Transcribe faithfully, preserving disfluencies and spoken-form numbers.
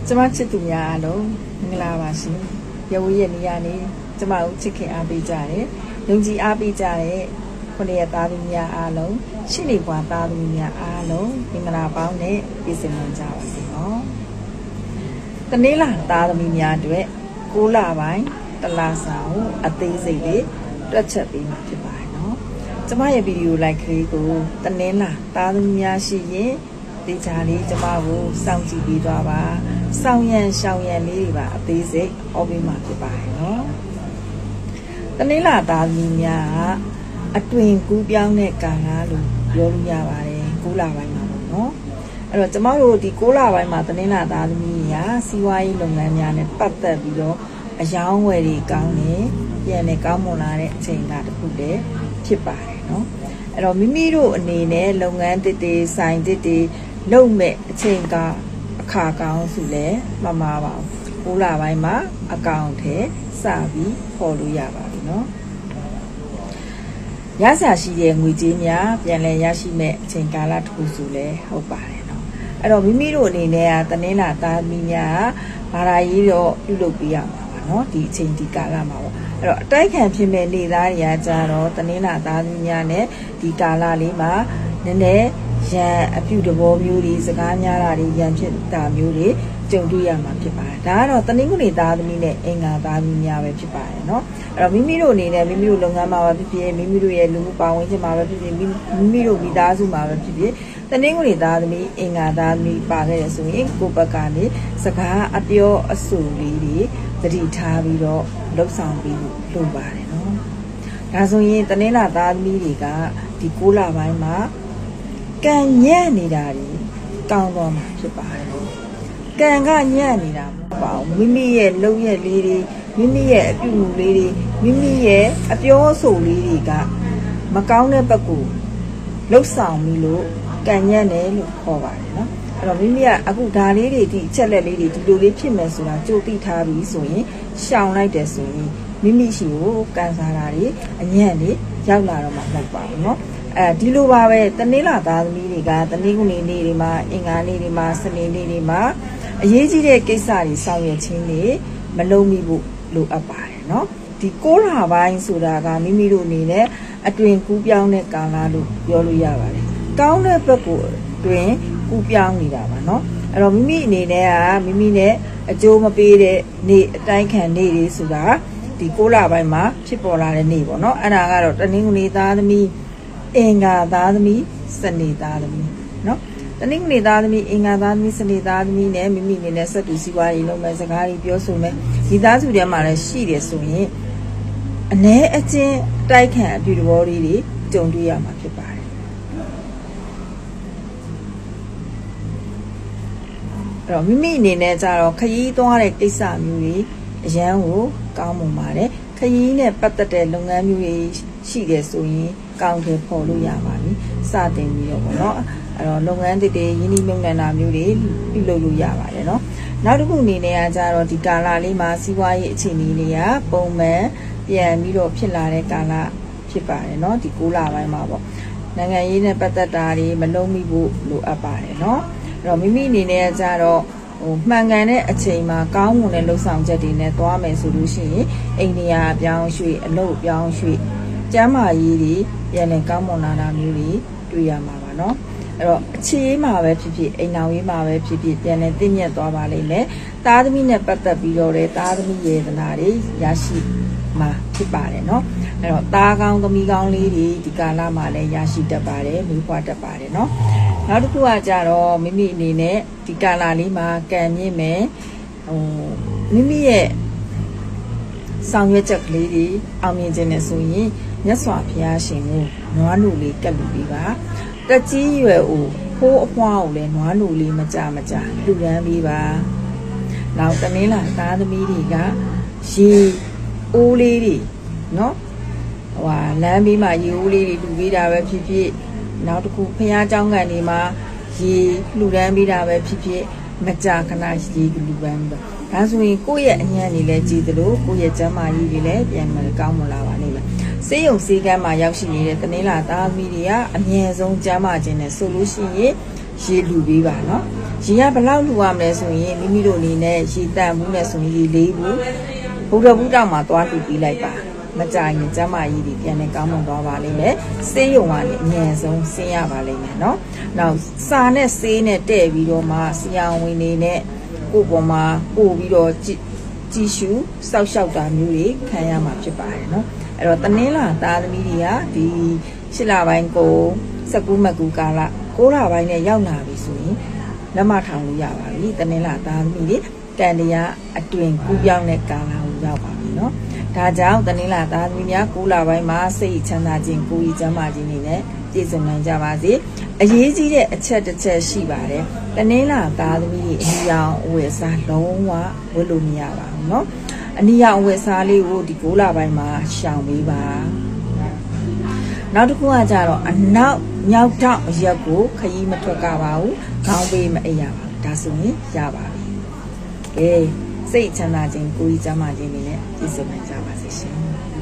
ကျမချစ်သူများအားလုံးမင်္ဂလာပါရှင်။ရုပ်ရည်နေရနေကျမတို့ချစ်ခင်အားပေးကြတယ်။ယုံကြည်အားပေးကြတဲ့ခုနှစ်ရက်သားသမီးများအားလုံးရှိနေပွားသားသမီးများအားလုံးမင်္ဂလာပေါင်းနဲ့ပြည့်စုံကြပါစေနော်။တနေ့လာသားသမီးများအတွက်ကိုးလပိုင်းတလဆောင်အသေးစိတ်လေးတွက်ချက်ပေးမှာဖြစ်ပါတယ်နော်။ကျမရဲ့ဗီဒီယိုလိုက်ကလေးကိုတနေ့လာသားသမီးများရှိရင်ဒီချာလေးကျမကိုစောင့်ကြည့်ပြီးသွားပါစောင့်ရန်ရှောင်ရန်လေးတွေပါအသေးစိတ်ဟောပေးမှာဖြစ်ပါတယ်နော်တနေ့လာသားသမီးများအတွင်ကူးပြောင်းတဲ့ကာလလို့ပြောလို့ရပါတယ်ကိုးလပိုင်းမှာပေါ့နော်အဲ့တော့ကျမတို့ဒီကိုးလပိုင်းမှာတနေ့လာသားသမီးများစီးပွားရေးလုပ်ငန်းများနဲ့ပတ်သက်ပြီးတော့အယောင်းဝယ်တွေကောင်းနေပြန်နေကောင်းမွန်လာတဲ့အချိန်ကတခုတည်းဖြစ်ပါတယ်နော်အဲ့တော့မိမိတို့အနေနဲ့လုပ်ငန်းတစ်တွေဆိုင်တစ်တွေလုပ်မဲ့အချိန်ကအခါကောင်းစုလဲမမှားပါဘူးကိုးလပိုင်းမှာအကောင့်ထဲစပြီးပေါ်လို့ရပါပြီနော်ရစရာရှိတဲ့ငွေကြေးများပြန်လည်ရရှိမဲ့အချိန်ကာလတစ်ခုဆိုလဲဟုတ်ပါတယ်နော်အဲ့တော့မိမိတို့အနေနဲ့ကတနင်္လာသားသမီးများဘာသာရေးတော့ပြုလုပ်ပေးရမှာပါနော်ဒီအချိန်ဒီကာလမှာပေါ့အဲ့တော့အတိုက်ခံဖြစ်မဲ့နေသားတွေကကြတော့တနင်္လာသားသမီးများနဲ့ဒီကာလလေးမှာနည်းနည်းရန်အပြုတဘောမျိုးတွေစကားများတာတွေရန်ဖြစ်တာမျိုးတွေကြုံတွေ့ရမှာဖြစ်ပါတယ်ဒါကတော့တနင်္ဂနွေသားသမီးနဲ့အင်္ဂါသားသမီးများပဲဖြစ်ပါတယ်เนาะအဲ့တော့မိမိတို့အနေနဲ့မိမိတို့လုပ်ငန်းမှာပဲဖြစ်ဖြစ်မိမိတို့ရဲ့လူမှုပါဝင်ခြင်းမှာပဲဖြစ်ဖြစ်မိမိတို့မိသားစုမှာပဲဖြစ်ဖြစ်တနင်္ဂနွေသားသမီးအင်္ဂါသားသမီးပါခဲ့ရဆိုရင်ကိုယ့်ဘက်ကနေစကားအပြောအဆိုလေးတွေသတိထားပြီးတော့လှုပ်ဆောင်ပြီးလုပ်ပါတယ်เนาะဒါဆိုရင်တနင်္လာသားသမီးတွေကဒီကိုးလပိုင်းမှာကံညံ့နေတာတွေကောင်းသွားမှာဖြစ်ပါတယ်ကံကညံ့နေတာမဟုတ်ပါဘူးမိမိရဲ့လုံရက်လေးတွေမိမိရဲ့အပြုအမူလေးတွေမိမိရဲ့အပြောအဆိုလေးတွေကမကောင်းတဲ့ဘက်ကိုလှုပ်ဆောင်ပြီးလို့ကံညံ့တယ်လို့ခေါ်ပါတယ်နော်အဲ့တော့မိမိကအခုဒါလေးတွေဒီအချက်လက်လေးတွေဒီလိုလေးဖြစ်မယ်ဆိုတာကြိုသိထားပြီးဆိုရင်ရှောင်လိုက်တယ်ဆိုရင်မိမိရှိကိုကံစားတာတွေအညံ့တွေရောက်လာတော့မှမဟုတ်ပါဘူးနော်အဲဒီလိုပါပဲတနေ့လာသားသမီးတွေကတနေ့ကုနေနေ့တွေမှာအင်္ဂါနေ့တွေမှာစနေနေ့တွေမှာအရေးကြီးတဲ့ကိစ္စတွေဆောင်ရွက်ခြင်းတွေမလုပ်မိဖို့လိုအပ်ပါတယ်เนาะဒီကိုးလပိုင်းဆိုတာကမိမိတို့အနေနဲ့အတွင်ကူးပြောင်းတဲ့ကာလလို့ပြောလို့ရပါတယ်ကောင်းတဲ့ဘက်ကိုအတွင်ကူးပြောင်းနေတာပါเนาะအဲ့တော့မိမိအနေနဲ့ကမိမိနဲ့အကျိုးမပေးတဲ့နေ့အတိုင်းခံနေ့တွေဆိုတာဒီကိုးလပိုင်းမှာဖြစ်ပေါ်လာတဲ့နေ့ပေါ့เนาะအဲ့ဒါကတော့တနင်္ဂနွေသားသမီးအင်္ဂါသားသမီးစနေသားသမီးเนาะတနင်္ဂနွေသားသမီးအင်္ဂါသားသမီးစနေသားသမီးနဲ့မိမိအနေနဲ့ဆက်တူစီးပွားရေးလုပ်မယ်စကားတွေပြောဆိုမယ်ဒီသားစုထဲမှာလည်းရှိတယ်ဆိုရင်အ ਨੇ အချင်းတိုက်ခံအပြုတဘောလေးတွေကြုံတွေ့ရမှာဖြစ်ပါတယ်အဲ့တော့မိမိအနေနဲ့ကြတော့ခရီးသွားတဲ့ကိစ္စမျိုးတွေအရန်ကိုကောင်းမွန်ပါတယ်ခရီးနဲ့ပတ်သက်တဲ့လုပ်ငန်းမျိုးတွေရှိတယ်ဆိုရင်ကောင်းတယ်ပေါ်လို့ရပါပြီစတင်ပြီးတော့ပေါ့နော်အဲ့တော့လုပ်ငန်းတွေရင်းနှီးမြှုပ်နှံတာမျိုးတွေပြုလုပ်လို့ရပါတယ်เนาะနောက်တစ်ခုအနေနဲ့ကကြတော့ဒီကာလလေးမှာစီးပွားရေးအခြေအနေတွေကပုံမှန်ပြန်ပြီးတော့ဖြစ်လာတဲ့ကာလဖြစ်ပါတယ်เนาะဒီကိုးလပိုင်းမှာပေါ့နိုင်ငံရေးနဲ့ပတ်သက်တာတွေမလုံးမိဖို့လိုအပ်ပါတယ်เนาะအဲ့တော့မိမိအနေနဲ့ကကြတော့ဟိုမှန်ကန်တဲ့အချိန်မှာကောင်းမွန်တဲ့လှုပ်ဆောင်ချက်တွေနဲ့သွားမယ်ဆိုလို့ရှိရင်အိမ်နေရာပြောင်းရွှေ့အလုပ်ပြောင်းရွှေ့ကျမ်းမာရေးတွေပြန်လည်ကောင်းမွန်လာတာမျိုးတွေတွေ့ရမှာပါเนาะအဲ့တော့အခြေရေးမှာပဲဖြစ်ဖြစ်အိမ်တော်ရေးမှာပဲဖြစ်ဖြစ်ပြန်လည်သိမြတ်သွားပါလိမ့်မယ်သားသမီးနဲ့ပတ်သက်ပြီးတော့တဲ့သားသမီးရေသနာတွေရရှိမှာဖြစ်ပါတယ်เนาะအဲ့တော့သားကောင်းသမီးကောင်းလေးတွေဒီကာလမှာလည်းရရှိတတ်ပါတယ်မွေးဖွားတတ်ပါတယ်เนาะနောက်တစ်ခုကကြတော့မိမိအနေနဲ့ဒီကာလလေးမှာကံမြင့်မယ်ဟိုမိမိရဲ့ဆောင်ရွက်ချက်ကလေးတွေအောင်မြင်ခြင်းနဲ့ဆိုရင်မြတ်စွာဘုရားရှင်ကိုနွားနုလေးကပ်လူလေးပါတက်ကြီးရွယ်အိုဖိုးအဖွားကိုလည်းနွားနုလေးမကြမကြလူရန်ပေးပါနောက်တနင်္လာသားသမီးတွေကရေအိုးလေးတွေเนาะဟိုဟာလမ်းဘေးမှာရေအိုးလေးတွေလူပေးတာပဲဖြစ်ဖြစ်နောက်တစ်ခုဘုရားကျောင်းကန်တွေမှာရေလူရန်ပေးတာပဲဖြစ်ဖြစ်မကြခဏရေလူပန်းပြီးတော့ဒါဆိုရင်ကိုယ့်ရဲ့အညံ့တွေလည်းကြည်သလိုကိုယ့်ရဲ့ကျန်းမာရေးတွေလည်းပြန်မကောင်းမလာပါလိမ့်မယ်စေယုံစေကမ်းမှာရောက်ရှိနေတဲ့တနင်္လာသားသမီးတွေကအမြဲဆုံးကျန်းမာခြင်းနဲ့ဆိုလို့ရှိရင်ရေလူပေးပါနော်ရရေကဘလောက်လှူရမလဲဆိုရင်မိမိတို့အနေနဲ့ရေတန်ဘူးနဲ့ဆိုရင်ရေလေးဘူးဘုရားဘုရားမှာသွားလှူပြီးလိုက်ပါမကြရင်ကျမကြီးတွေပြန်နေကောင်းမွန်သွားပါလိမ့်မယ်ဆေးရုံကနေအမြန်ဆုံးဆင်းရပါလိမ့်မယ်နော်နောက်စာနဲ့ဆေးနဲ့တဲ့ပြီးတော့မှဆရာဝန်တွေနဲ့ကိုယ်ပေါ်မှာပို့ပြီးတော့ကြည့်ရှုစောက်ရှောက်တာမျိုးတွေခံရမှာဖြစ်ပါတယ်နော်အဲ့တော့တနင်္လာသားသမီးတွေကဒီရှစ်လပိုင်းကိုစကူးမကူကာလကိုးလပိုင်းနဲ့ရောက်လာပြီဆိုရင်လက်မထောင်လို့ရပါပြီတနင်္လာသားသမီးတွေတန်တရားအတွင်ကူးပြောင်းတဲ့ကာလကိုရောက်ပါပြီနော်ဒါကြောင့်တနင်္လာသားသမီးများကိုးလပိုင်းမှာစိတ်ချမ်းသာခြင်းကိုယ်ကြီးကျန်းမာခြင်းတွေနဲ့ပြည့်စုံနိုင်ကြပါစေအရေးကြီးတဲ့အချက်တစ်ချက်ရှိပါတယ်တနင်္လာသားသမီးတွေအနီရောင်အဝယ်စားလုံးဝဝတ်လို့မရပါဘူးเนาะအနီရောင်အဝယ်စားလေးကိုဒီကိုးလပိုင်းမှာရှောင်ပေးပါနောက်တစ်ခုကကြတော့အနောက်မြောက်တောင်ရက်ကိုခရီးမထွက်ကပါဘူးခေါင်းပေးမအိပ်ရပါဘူးဒါဆိုရင်ရပါပြီကဲစိတ်ချမ်းသာခြင်းကိုယ်ကြီးကျန်းမာခြင်းတွေနဲ့ပြည့်စုံနိုင်ကြပါစေရှင်